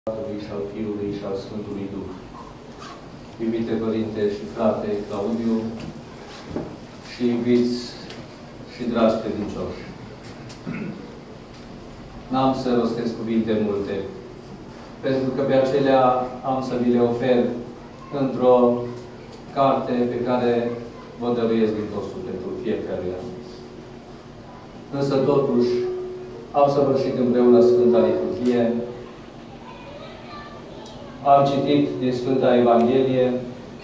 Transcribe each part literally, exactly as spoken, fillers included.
Tatălui și al Fiului și al Sfântului Duh. Iubite Părinte și frate Claudiu, și iubiți și dragi credincioși, n-am să rostesc cuvinte multe, pentru că pe acelea am să vi le ofer într-o carte pe care vă dăruiesc din tot sufletul fiecăruia. Însă totuși am săvârșit împreună Sfânta Liturghie. Am citit din Sfânta Evanghelie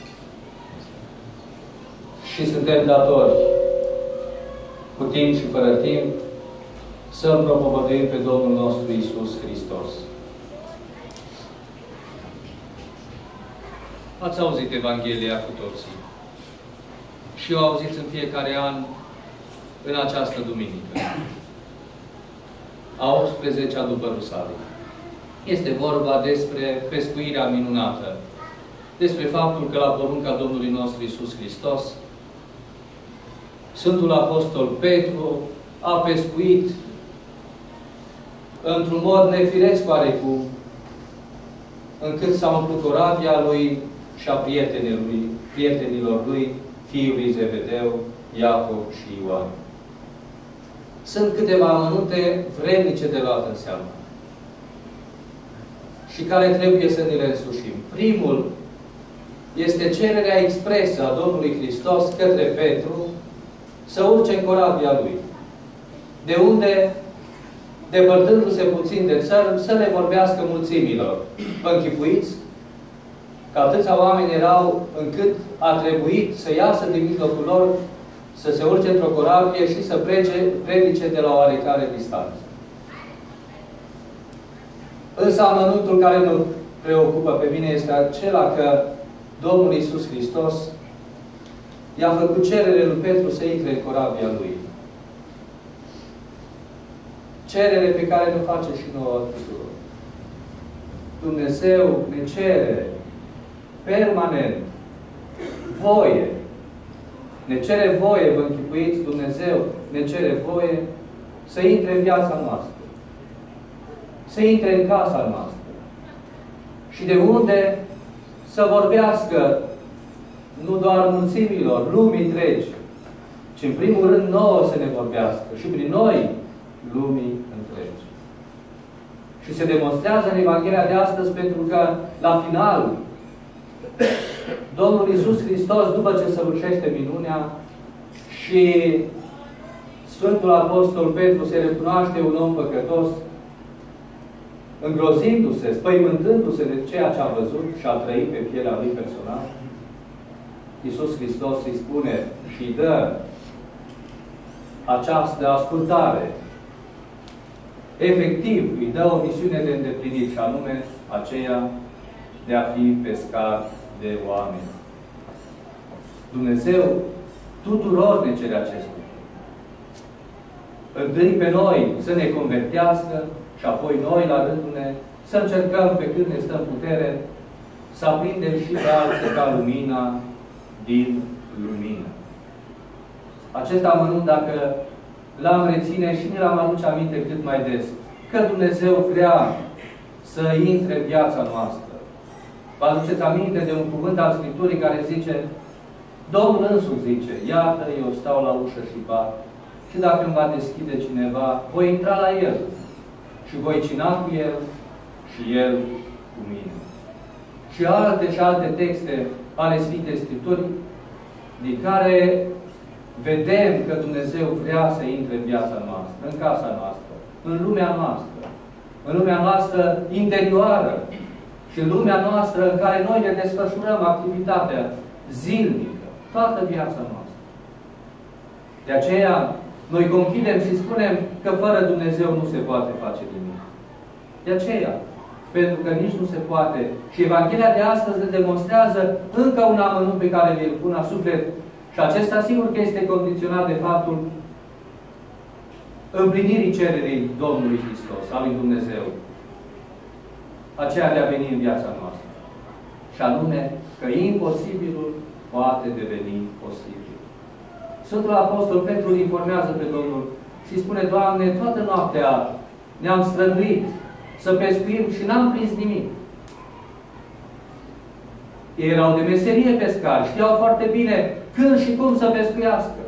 și suntem datori, cu timp și fără timp, să-L propovăduim pe Domnul nostru Iisus Hristos. Ați auzit Evanghelia cu toții. Și o auziți în fiecare an în această duminică. A optsprezecea după Rusalii. Este vorba despre pescuirea minunată. Despre faptul că la porunca Domnului nostru Iisus Hristos, Sfântul Apostol Petru a pescuit într-un mod nefiresc oarecum, încât s-a umplut corabia lui și a prietenilor, prietenilor lui, fiul lui Zebedeu, Iacov și Ioan. Sunt câteva amănunte vrednice de luat în seamă și care trebuie să ne le însușim. Primul este cererea expresă a Domnului Hristos către Petru să urce în corabia lui. De unde, depărtându-se puțin de țărm, să le vorbească mulțimilor. Vă închipuiți că atâția oameni erau încât a trebuit să iasă din mijlocul lor, să se urce într-o corabie și să prece, predice de la oarecare distanță. Însă amănuntul care mă preocupă pe mine este acela că Domnul Iisus Hristos i-a făcut cerere lui Petru să intre în corabia lui. Cerere pe care ne face și nouă tuturor. Dumnezeu ne cere permanent voie. Ne cere voie, vă închipuiți, Dumnezeu ne cere voie să intre în viața noastră. Să intre în casa noastră. Și de unde să vorbească nu doar mulțimilor, lumii întregi, ci în primul rând nouă să ne vorbească și prin noi lumii întregi. Și se demonstrează în Evanghelia de astăzi pentru că la final Domnul Iisus Hristos, după ce săvârșește minunea și Sfântul Apostol Petru se recunoaște un om păcătos, îngrozindu-se, spăimântându-se de ceea ce a văzut și a trăit pe pielea lui personal, Iisus Hristos îi spune și îi dă această ascultare. Efectiv, îi dă o misiune de îndeplinit, și anume aceea de a fi pescar de oameni. Dumnezeu tuturor ne cere acest lucru. Întâi pe noi să ne convertească și apoi noi, la rândul ne, să încercăm pe cât ne stă în putere să aprindem și pe alții ca lumina din lumină. Acest amănunt, dacă l-am reține și ne l-am aduce aminte cât mai des, că Dumnezeu vrea să intre în viața noastră. Vă aduceți aminte de un cuvânt al Scripturii care zice, Domnul însuși zice, iată, eu stau la ușă și bat, și dacă îmi va deschide cineva, voi intra la El și voi cina cu El și El cu mine. Și alte și alte texte ale Sfintei Scripturii, din care vedem că Dumnezeu vrea să intre în viața noastră, în casa noastră, în lumea noastră, în lumea noastră interioară și în lumea noastră în care noi ne desfășurăm activitatea zilnică, toată viața noastră. De aceea, noi conchidem și spunem că fără Dumnezeu nu se poate face nimic. De aceea, pentru că nici nu se poate. Și Evanghelia de astăzi ne demonstrează încă un amănunt pe care vi-l pun la suflet. Și acesta sigur că este condiționat de faptul împlinirii cererii Domnului Hristos, al lui Dumnezeu. Aceea de a veni în viața noastră. Și anume că imposibilul poate deveni posibil. Sfântul Apostol Petru îl informează pe Domnul și spune, Doamne, toată noaptea ne-am străduit să pescuim și n-am prins nimic. Ei erau de meserie pescari, știau foarte bine când și cum să pescuiască.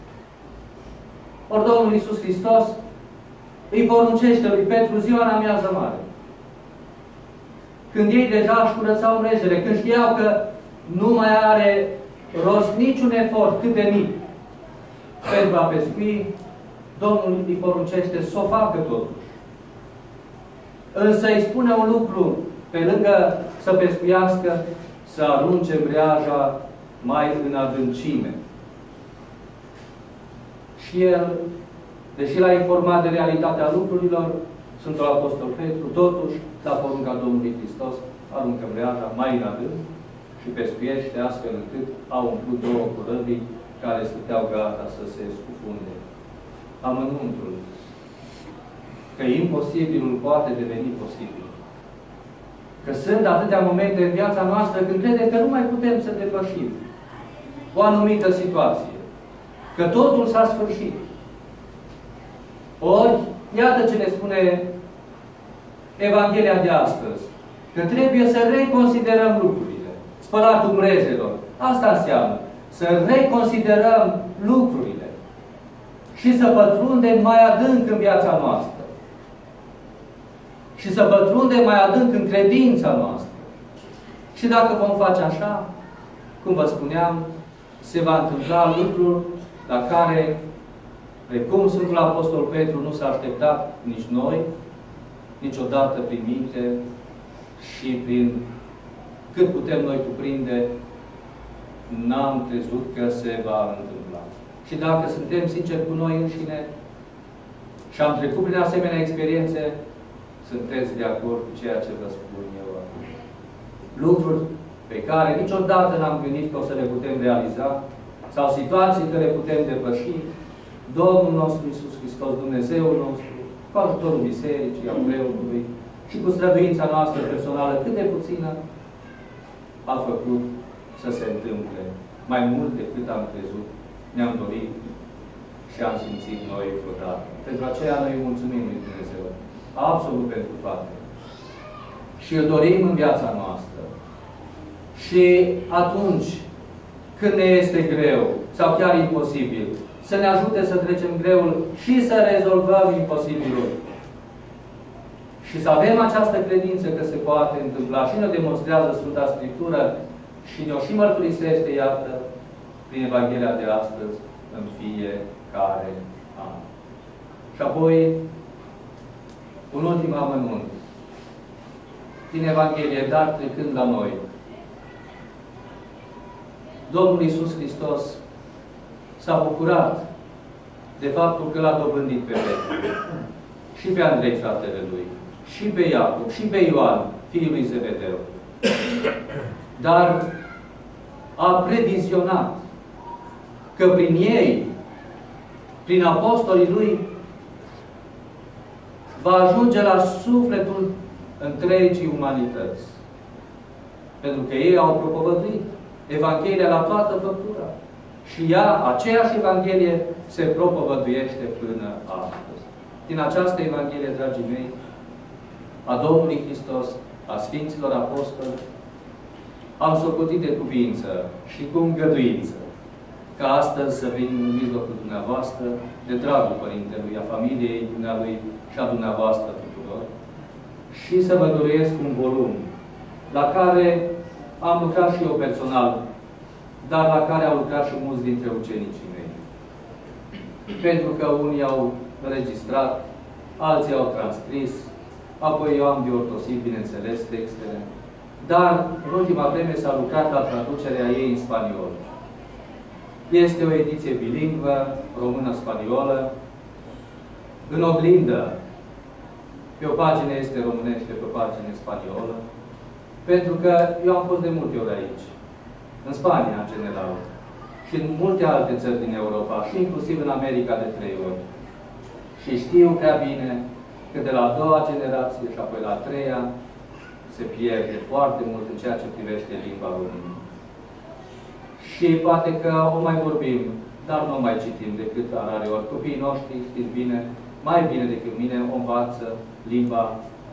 Ori Domnul Iisus Hristos îi poruncește lui Petru ziua în amiază mare. Când ei deja își curățau mrejele, când știau că nu mai are rost niciun efort, cât de mic, pentru a pescui, Domnul îi poruncește să o facă totuși. Însă îi spune un lucru, pe lângă să pescuiască, să arunce mreaja mai în adâncime. Și el, deși l-a informat de realitatea lucrurilor, Sfântul Apostol Petru, totuși, la porunca Domnului Hristos, aruncă mreaja mai în adânc și pescuiește astfel încât au umplut două corăbii care stăteau gata să se scufunde. Amănuntul. Că imposibilul poate deveni posibil. Că sunt atâtea momente în viața noastră când credem că nu mai putem să depășim o anumită situație. Că totul s-a sfârșit. Ori, iată ce ne spune Evanghelia de astăzi. Că trebuie să reconsiderăm lucrurile. Spălatul mrejelor. Asta înseamnă. Să reconsiderăm lucrurile. Și să pătrundem mai adânc în viața noastră. Și să pătrundem mai adânc în credința noastră. Și dacă vom face așa, cum vă spuneam, se va întâmpla lucruri la care, precum Sfântul Apostol Petru nu s-a așteptat nici noi, niciodată prin minte și prin cât putem noi cuprinde, n-am crezut că se va întâmpla. Și dacă suntem sinceri cu noi înșine și am trecut prin asemenea experiențe, sunteți de acord cu ceea ce vă spun eu acum. Lucruri pe care niciodată n-am gândit că o să le putem realiza, sau situații care le putem depăși, Domnul nostru Iisus Hristos, Dumnezeul nostru, cu ajutorul Bisericii, al preotului și cu străduința noastră personală, cât de puțină, a făcut să se întâmple mai mult decât am crezut, ne-am dorit și am simțit noi vreodată. Pentru aceea noi mulțumim lui Dumnezeu. Absolut pentru toate. Și îl dorim în viața noastră. Și atunci când ne este greu sau chiar imposibil, să ne ajute să trecem greul și să rezolvăm imposibilul. Și să avem această credință că se poate întâmpla. Și ne demonstrează Sfânta Scriptură și ne-o și mărturisește, iată, prin Evanghelia de astăzi, în fiecare an. Și apoi, un ultim amănunt din Evanghelie, dar trecând la noi. Domnul Iisus Hristos s-a bucurat de faptul că l-a dobândit pe Petru, și pe Andrei, fratele lui, și pe Iacob, și pe Ioan, fiul lui Zebedeu. Dar a previzionat că prin ei, prin apostolii lui, va ajunge la sufletul întregii umanități. Pentru că ei au propovăduit Evanghelia la toată făptura. Și ea, aceeași Evanghelie, se propovăduiește până astăzi. Din această Evanghelie, dragii mei, a Domnului Hristos, a Sfinților Apostoli, am socotit de cuvință și cu îngăduință ca astăzi să venim în mijlocul dumneavoastră, de dragul Părintelui, a familiei dumnealui și a dumneavoastră tuturor, și să vă dăruiesc un volum la care am lucrat și eu personal, dar la care au lucrat și mulți dintre ucenicii mei. Pentru că unii au înregistrat, alții au transcris, apoi eu am biortosit, bineînțeles, textele. Dar, în ultima vreme, s-a lucrat la traducerea ei în spaniol. Este o ediție bilingvă, română-spaniolă, în oglindă. Pe o pagină este românește, pe o pagină spaniolă. Pentru că eu am fost de multe ori aici. În Spania, în general. Și în multe alte țări din Europa. Și inclusiv în America de trei ori. Și știu prea bine că de la a doua generație și apoi la a treia se pierde foarte mult în ceea ce privește limba română. Și poate că o mai vorbim, dar nu o mai citim decât rare ori. Copiii noștri, știți bine, mai bine decât mine, o învață limba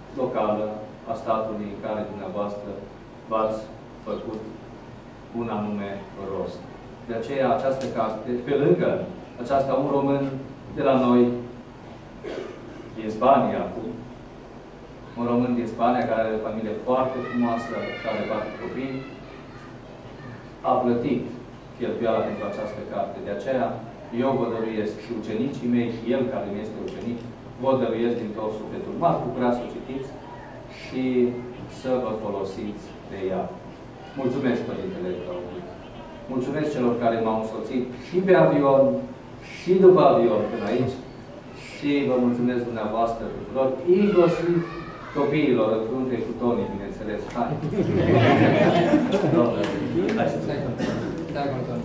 locală a statului în care dumneavoastră v-ați făcut un anume rost. De aceea această carte, pe lângă aceasta, un român de la noi, din Spania acum, un român din Spania care are o familie foarte frumoasă, care are patru copii, a plătit cheltuiala pentru această carte. De aceea, eu vă dăruiesc și ucenicii mei, și el care mi este ucenic, vă dăruiesc din tot sufletul. M-ar bucura să o citiți și să vă folosiți de ea. Mulțumesc, Părintele Claudiu. Mulțumesc celor care m-au însoțit și pe avion, și după avion până aici. Și vă mulțumesc dumneavoastră tuturor, inclusiv copiilor, în frunte cu Toni, bineînțeles. Hai! Doamne, hai să stai. Da, Toni.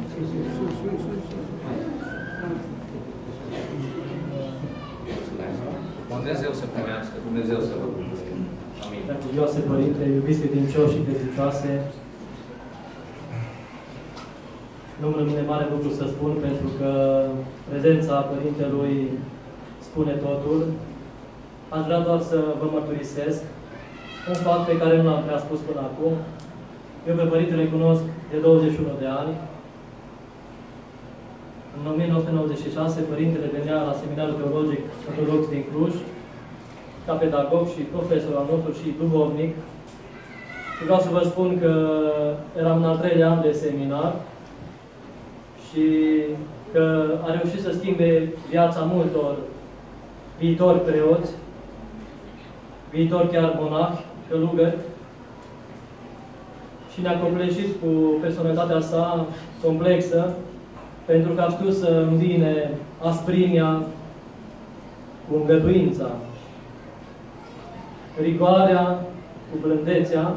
Mulțumesc. Dumnezeu să primească, Dumnezeu să vă bucure. Amin. Dragilioase Părinte, iubiți credincioși și credincioase, nu îmi rămâne mare lucru să spun, pentru că prezența Părintelui spune totul. Aș vrea doar să vă mărturisesc un fapt pe care nu l-am prea spus până acum. Eu pe Părintele cunosc de douăzeci și unu de ani. În o mie nouă sute nouăzeci și șase, Părintele venea la Seminarul Teologic Ortodox din Cluj, ca pedagog și profesor al nostru și duhovnic. Și vreau să vă spun că eram în al treilea an de seminar și că a reușit să schimbe viața multor viitori preoți, viitori chiar monahi, călugări, și ne-a copleșit cu personalitatea sa complexă, pentru că a știut să îmbine asprimea cu îngăduința, rigoarea cu blândețea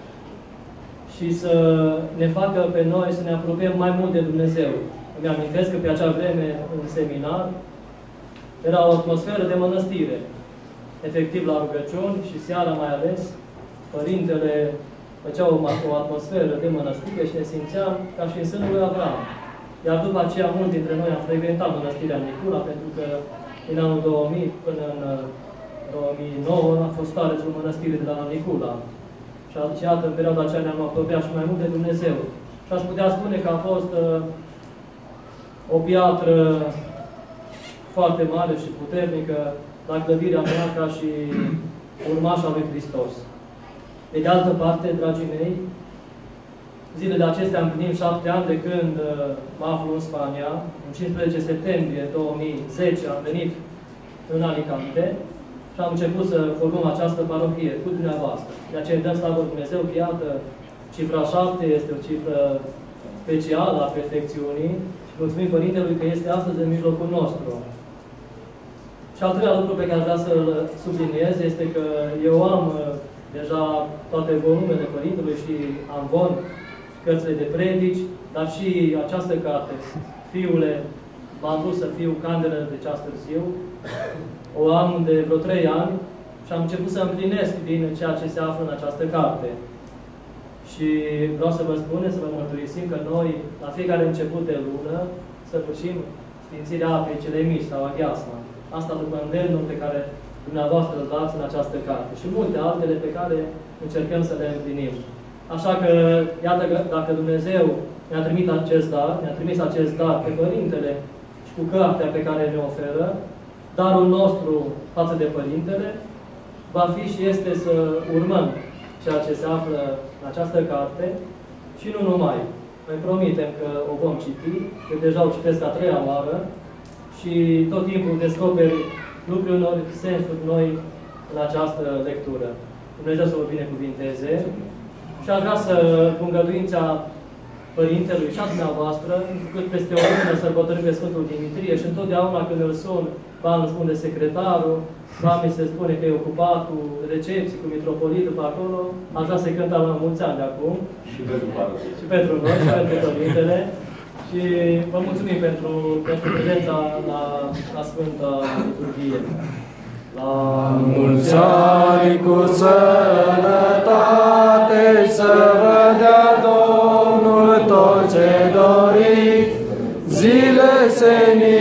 și să ne facă pe noi să ne apropiem mai mult de Dumnezeu. Îmi amintesc că pe acea vreme, în seminar, era o atmosferă de mănăstire. Efectiv, la rugăciuni și seara mai ales, Părintele făcea o, o atmosferă de mănăstire și ne simțeam ca și în sânul lui Avram. Iar după aceea, mulți dintre noi am frecventat mănăstirea Nicula, pentru că din anul două mii până în două mii nouă a fost starețul mănăstirii de la Nicula. Și iată, în perioada aceea ne-am apropiat și mai mult de Dumnezeu. Și aș putea spune că a fost uh, o piatră foarte mare și puternică la clădirea mea ca și urmașa lui Hristos. Pe de altă parte, dragii mei, zilele acestea împlinim șapte ani de când uh, mă aflu în Spania. În cincisprezece septembrie două mii zece am venit în Alicante și am început să formăm această parohie cu dumneavoastră. De aceea dăm slavă lui Dumnezeu că, iată, cifra șapte este o cifră specială a perfecțiunii și mulțumim Părintelui că este astăzi în mijlocul nostru. Și al treilea lucru pe care vreau să-l subliniez este că eu am deja toate volumele Părintelui și am von cărțile de predici, dar și această carte, Fiule, m-am dus să fiu candelă de ceas târziu. O am de vreo trei ani și am început să împlinesc din ceea ce se află în această carte. Și vreau să vă spun, să vă mărturisim că noi, la fiecare început de lună, săvârșim Sfințirea apei cele mici sau aghiasma. Asta după îndemnul pe care dumneavoastră îl dați în această carte. Și multe altele pe care încercăm să le împlinim. Așa că, iată că dacă Dumnezeu ne-a trimis acest dar, ne-a trimis acest dar pe Părintele și cu cartea pe care ne oferă, darul nostru față de Părintele va fi și este să urmăm ceea ce se află în această carte și nu numai. Noi promitem că o vom citi, că deja o citesc a treia oară și tot timpul descoperi lucruri noi, sensuri noi în această lectură. Dumnezeu să vă binecuvinteze și aș vrea să, cu îngăduința Părintelui și a dumneavoastră, cât peste o lună sărbătorim pe Sfântul Dimitrie și întotdeauna când îl sun, ba îmi spune secretarul, ba mi se spune că e ocupat cu recepții, cu mitropolitul pe acolo, aș vrea să cântăm la mulți ani de acum. Și pentru parohie. Și pentru noi, și pentru Părintele. Și vă mulțumim pentru, pentru prezența la, la Sfânta Liturghie. La mulți ani cu sănătate să vă dea Domnul tot ce doriți, zile senin